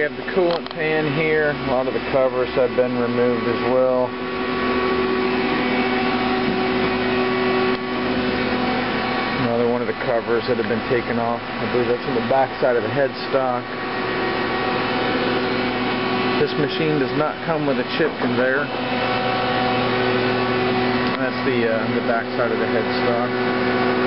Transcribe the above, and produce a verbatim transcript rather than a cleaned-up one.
we have the coolant pan here. A lot of the covers have been removed as well. Another one of the covers that have been taken off. I believe that's on the back side of the headstock. This machine does not come with a chip conveyor. That's the uh, the back side of the headstock.